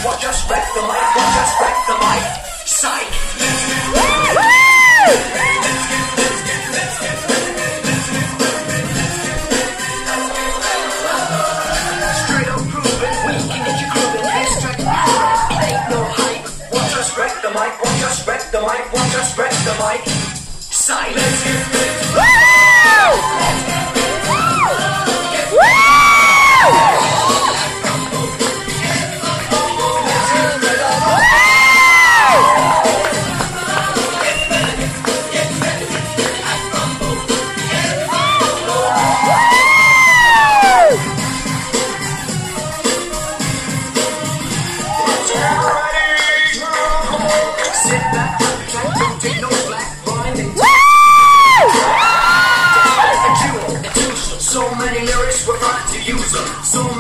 What just wreck the mic? What just wreck the mic? Psych. Straight up proven, we can get you grooving. This track ain't no hype. What just wreck the mic? What just wreck the mic? What just wreck the mic? Silence. Sit back, don't take no black line and so many lyrics, we're trying to use them. So